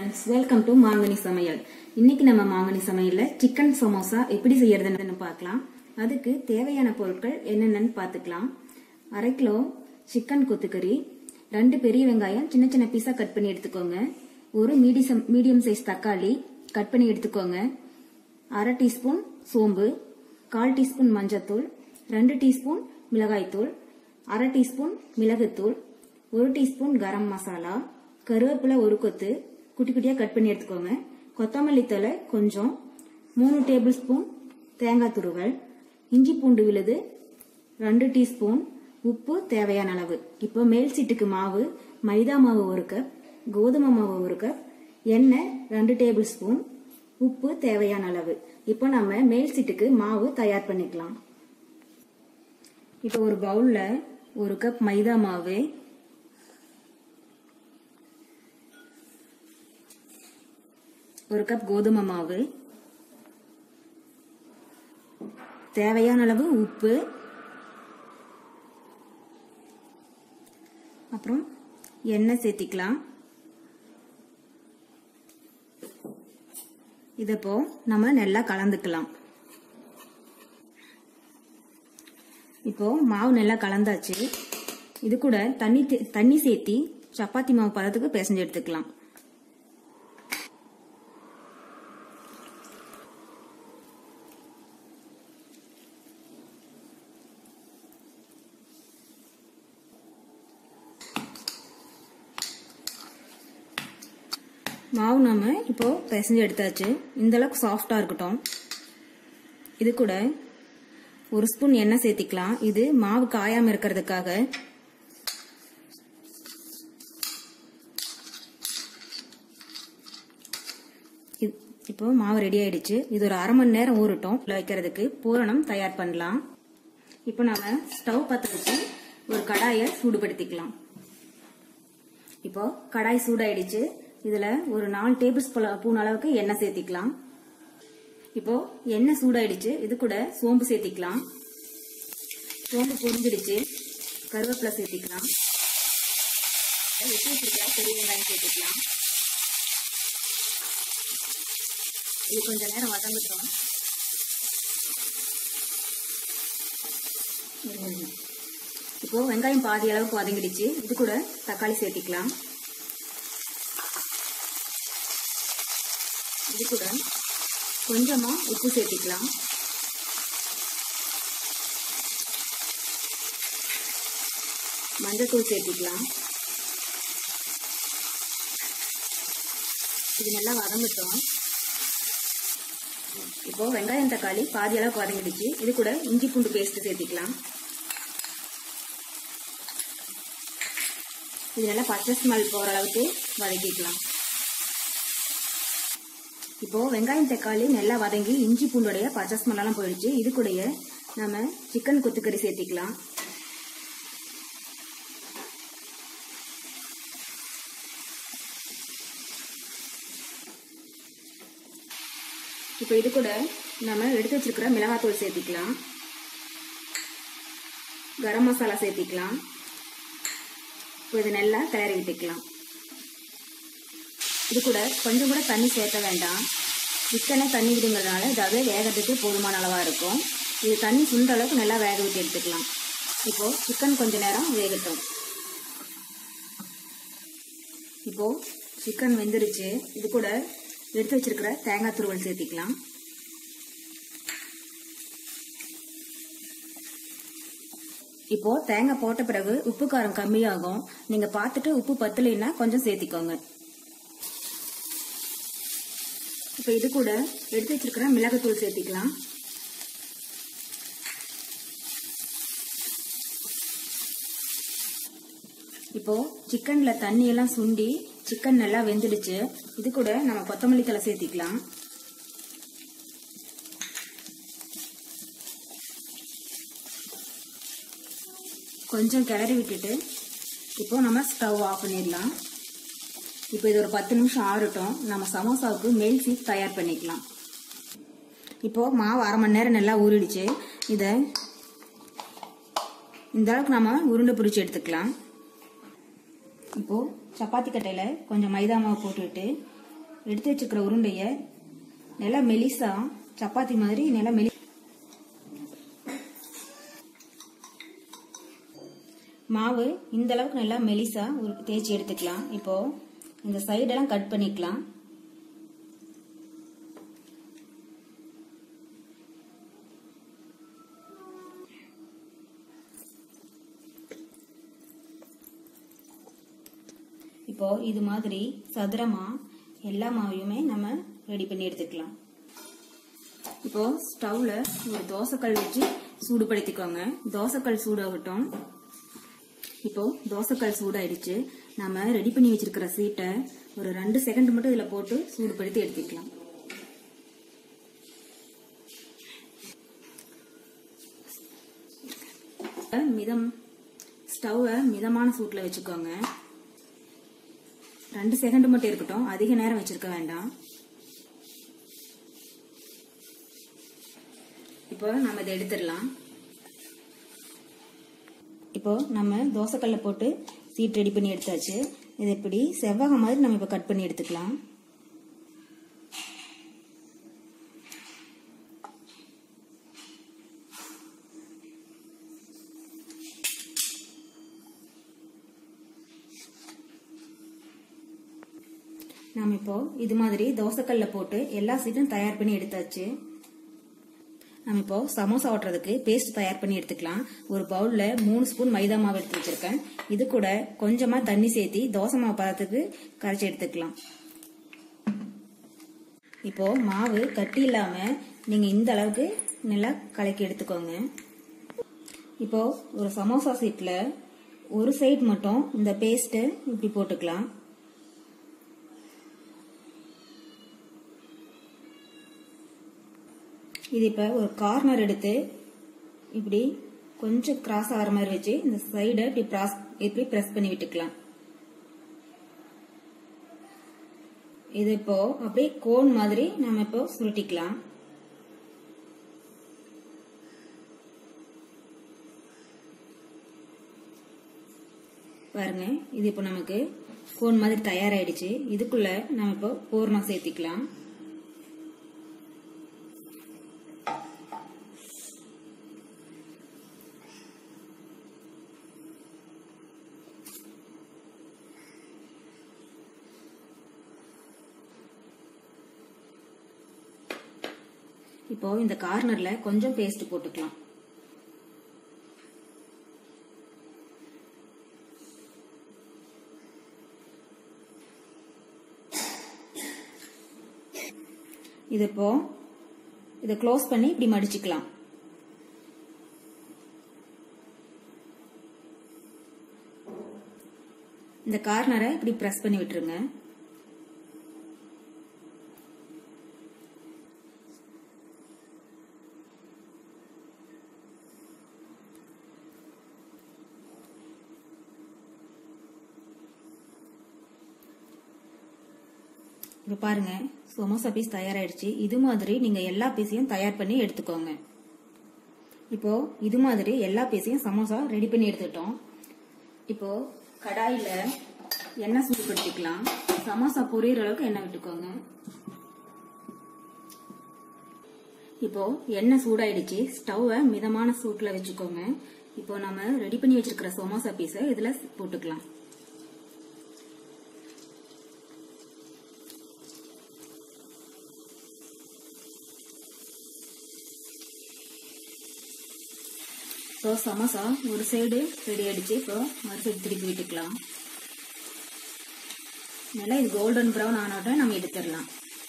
friends, welcome to மாங்கனி சமையல். இன்னைக்கு நம்ம மாங்கனி சமையல்ல சிக்கன் சமோசா எப்படி செய்யறதுன்னு பார்க்கலாம். அதுக்கு தேவையான பொருட்கள் என்னென்னன்னு பார்த்துக்கலாம். 1/2 கிலோ சிக்கன் கொத்துக்கறி, 2 பெரிய வெங்காயம் சின்ன சின்ன பீஸா கட் பண்ணி எடுத்துக்கோங்க. ஒரு மீடியம் சைஸ் தக்காளி கட் பண்ணி எடுத்துக்கோங்க. 1/2 டீஸ்பூன் சோம்பு, 1/4 டீஸ்பூன் மஞ்சள்தூள், 2 டீஸ்பூன் மிளகாய்த்தூள், 1/2 டீஸ்பூன் மிளகுத்தூள், 1 டீஸ்பூன் கரம் மசாலா, கருவேப்பிலை ஒரு கொத்து குட்டி குட்டியா கட் பண்ணி எடுத்துக்கோங்க. கொத்தமல்லி தழை கொஞ்சம், 3 டேபிள் ஸ்பூன் தேங்காய் துருவல், இஞ்சி பூண்டு விழுது 2 டீஸ்பூன், உப்பு தேவையான அளவு. இப்போ மேல் சீட்டுக்கு மாவு, மைதா மாவு 1 கப், கோதுமை மாவு 1 கப், எண்ணெய் 2 டேபிள் ஸ்பூன், உப்பு தேவையான அளவு. இப்போ நம்ம மேல் சீட்டுக்கு மாவு தயார் பண்ணிக்கலாம். இப்போ ஒரு பவுல்ல 1 கப் மைதா மாவு, 1 கப் கோதுமை மாவு, தேவையான அளவு உப்பு, அப்புறம் எண்ணெய் சேர்த்திக்கலாம். இதப்போ நம்ம நல்லா கலந்துக்கலாம். இப்போ மாவு நல்லா கலந்தாச்சு. இது கூட தண்ணி சேர்த்தி சப்பாத்தி மாவு பதத்துக்கு பிசைஞ்சு எடுத்துக்கலாம். மாவு நாம இப்போ பிசைஞ்சு எடுத்தாச்சு. இந்த அளவுக்கு சாஃப்டா இருக்கட்டும். இது கூட 1 ஸ்பூன் எண்ணெய் சேர்த்திக்கலாம். இது மாவு காயாம இருக்கிறதுக்காக. இப்போ மாவு ரெடி ஆயிடுச்சு. இது ஒரு 1/2 மணி நேரம் ஊறட்டும். வைக்கிறதுக்கு பூரணம் தயார் பண்ணலாம். இப்போ நாம ஸ்டவ் பற்ற வச்சு ஒரு கடாயை சூடுபடுத்திக்கலாம். இப்போ கடாய் சூடாயிடுச்சு. இதுல ஒரு 4 டேபிள் ஸ்பூன் அளவுக்கு எண்ணெய் சேர்த்திக்கலாம். இப்போ எண்ணெய் சூடாயிடுச்சு. இது கூட சோம்பு சேர்த்திக்கலாம். சோம்பு பொரிஞ்சிடுச்சு. கருவேப்பிலை சேர்த்திக்கலாம். வெட்டி வச்சிருக்க பெரிய வெங்காயம் சேர்த்திக்கலாம். இது கொஞ்ச நேரம் வதங்கட்டும். இப்போ வெங்காயம் பாதி அளவுக்கு வதங்கிடுச்சு. இது கூட தக்காளி சேர்த்திக்கலாம். இது கூட கொஞ்சமா உப்பு சேர்த்திக்கலாம். மஞ்சள்தூள் சேர்த்திக்கலாம். இது நல்லா வதங்கட்டும். இப்போ வெங்காயம் தக்காளி பாதி அளவுக்கு வதங்கிடுச்சு. இது கூட இஞ்சி பூண்டு பேஸ்ட் சேர்த்திக்கலாம். இது நல்லா பச்சை ஸ்மெல் போற அளவுக்கு வதக்கிக்கலாம். இப்போ வெங்காயம் தக்காளி நல்லா வதங்கி இஞ்சி பூண்டோடைய பச்சை ஸ்மெல்லாம் போயிடுச்சு. இது கூட நம்ம சிக்கன் கொத்துக்கறி சேர்த்திக்கலாம். இப்போ இது கூட நம்ம எடுத்து வச்சிருக்கிற மிளகாத்தூள் சேர்த்திக்கலாம். கரம் மசாலா சேர்த்திக்கலாம். இப்போ இது நல்லா கிளறி விட்டுக்கலாம். இது கூட கொஞ்சம் கூட தண்ணி சேர்க்க வேண்டாம். சிக்கனை தண்ணி விடுங்கிறதுனால இதாவது வேகிறதுக்கு போதுமான அளவா இருக்கும். இது தண்ணி சுண்ட அளவுக்கு நல்லா வேக விட்டு எடுத்துக்கலாம். இப்போ சிக்கன் கொஞ்ச நேரம் வேகட்டும். இப்போ சிக்கன் வெந்துருச்சு. இது கூட எடுத்து வச்சிருக்கிற தேங்காய் துருவல் சேர்த்திக்கலாம். இப்போ தேங்காய் போட்ட பிறகு உப்பு காரம் கம்மியாகும். நீங்க பார்த்துட்டு உப்பு பத்தலைன்னா கொஞ்சம் சேர்த்திக்கோங்க. இப்போ இது கூட எடுத்து வச்சிருக்கிற மிளகுத்தூள் சேர்த்திக்கலாம். இப்போ சிக்கன்ல தண்ணி எல்லாம் சுண்டி சிக்கன் நல்லா வெந்துடுச்சு. இது கூட நம்ம கொத்தமல்லி தழை சேர்த்திக்கலாம். கொஞ்சம் கிளறி விட்டுட்டு இப்போ நம்ம ஸ்டவ் ஆஃப் பண்ணிடலாம். இப்போ இது ஒரு 10 நிமிஷம் ஆறட்டும். நம்ம சமோசாவுக்கு மேல் சீட் தயார் பண்ணிக்கலாம். இப்போ மாவு 1/2 மணி நேரம் நல்லா ஊறிடுச்சு. இதை இந்த அளவுக்கு நம்ம உருண்டை பிடிச்சி எடுத்துக்கலாம். இப்போ சப்பாத்தி கட்டையில கொஞ்சம் மைதா மாவு போட்டுட்டு எடுத்து வச்சிருக்கிற உருண்டைய நல்லா மெலிசா சப்பாத்தி மாதிரி நல்லா மாவு இந்த அளவுக்கு நல்லா மெலிசா தேய்ச்சி எடுத்துக்கலாம். இப்போ இந்த சைடெல்லாம் கட் பண்ணிக்கலாம். இப்போ இது மாதிரி சதுரமா எல்லா மாவையுமே நம்ம ரெடி பண்ணி எடுத்துக்கலாம். இப்போ ஸ்டவ்ல ஒரு தோசைக்கல் வச்சு சூடுபடுத்திக்கோங்க. தோசைக்கல் சூடாகட்டும். இப்போ தோசைக்கல் சூடாயிடுச்சு. நம்ம ரெடி பண்ணி வச்சிருக்கிற சீட்டை ஒரு 2 செகண்ட் மட்டும் இதுல போட்டு சூடுபடுத்தி எடுத்துக்கலாம். ஸ்டவ்வை மிதமான சூட்ல வச்சுக்கோங்க. 2 செகண்ட் மட்டும் இருக்கட்டும், அதிக நேரம் வச்சிருக்க வேண்டாம். இப்போ நம்ம இதை எடுத்துடலாம். இப்போ நம்ம தோசைக்கல்ல போட்டு சீட் ரெடி பண்ணி எடுத்தாச்சு. இது இப்படி செவ்வகம் மாதிரி நம்ம இப்போ கட் பண்ணி எடுத்துக்கலாம். நாம் இப்போ இது மாதிரி தோசைக்கல்ல போட்டு எல்லா சீட்டும் தயார் பண்ணி எடுத்தாச்சு. நம்ம இப்போ சமோசா ஓட்டுறதுக்கு பேஸ்ட் தயார் பண்ணி எடுத்துக்கலாம். ஒரு பவுல்ல 3 ஸ்பூன் மைதா மாவு எடுத்து வச்சிருக்கேன். இது கூட கொஞ்சமா தண்ணி சேர்த்து தோசை மாவு பதத்துக்கு கரைச்சி எடுத்துக்கலாம். இப்போ மாவு கட்டி இல்லாம நீங்க இந்த அளவுக்கு நல்லா கலக்கி எடுத்துக்கோங்க. இப்போ ஒரு சமோசா சீட்ல ஒரு சைடு மட்டும் இந்த பேஸ்ட் இப்படி போட்டுக்கலாம். இது இப்ப ஒரு கார்னர் எடுத்து இப்படி கொஞ்சம் கிராஸ் ஆகிற மாதிரி வச்சு இந்த சைடை இப்படி பிரஸ் பண்ணி விட்டுக்கலாம். இது இப்போ அப்படியே கோன் மாதிரி நம்ம இப்போ சுருட்டிக்கலாம். பாருங்க, இது இப்போ நமக்கு கோன் மாதிரி தயாராயிடுச்சு. இதுக்குள்ள நம்ம இப்போ பூர்ணம் சேர்த்திக்கலாம். இப்போ இந்த கார்னர்ல கொஞ்சம் பேஸ்ட் போட்டுக்கலாம். இது இப்போ இதை க்ளோஸ் பண்ணி இப்படி மடிச்சுக்கலாம். இந்த கார்னரை இப்படி பிரஸ் பண்ணி விட்டுருங்க. இப்போ பாருங்க, சமோசா பீஸ் தயாராயிடுச்சு. இது மாதிரி நீங்க எல்லா பீஸையும் தயார் பண்ணி எடுத்துக்கோங்க. இப்போ இது மாதிரி எல்லா பீஸையும் சமோசா ரெடி பண்ணி எடுத்துட்டோம். இப்போ கடாயில எண்ணெய் சூடுபடுத்திக்கலாம். சமோசா பொரியிற அளவுக்கு எண்ணெய் விட்டுக்கோங்க. இப்போ எண்ணெய் சூடாயிடுச்சு. ஸ்டவ்வை மிதமான சூட்ல வச்சுக்கோங்க. இப்போ நம்ம ரெடி பண்ணி வச்சிருக்கிற சமோசா பீஸை இதுல போட்டுக்கலாம். இப்போ சமோசா ஒரு சைடு ரெடி ஆயிடுச்சு. இப்போ மறு சைடு திருப்பி விட்டுக்கலாம். நல்லா இது கோல்டன் ப்ரௌன் ஆனோட நம்ம எடுத்துடலாம்.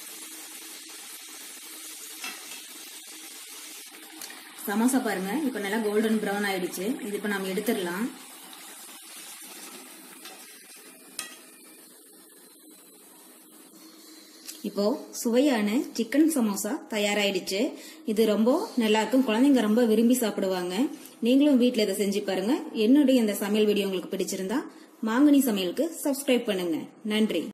சமோசா பாருங்க, இப்போ நல்லா கோல்டன் ப்ரௌன் ஆயிடுச்சு. இது இப்போ நம்ம எடுத்துடலாம். இப்போ சுவையான சிக்கன் சமோசா தயாராயிடுச்சு. இது ரொம்ப நல்லா இருக்கும். குழந்தைங்க ரொம்ப விரும்பி சாப்பிடுவாங்க. நீங்களும் வீட்ல இதை செஞ்சு பாருங்க. என்னுடைய இந்த சமையல் வீடியோ உங்களுக்கு பிடிச்சிருந்தா மாங்கனி சமையலுக்கு சப்ஸ்கிரைப் பண்ணுங்க. நன்றி.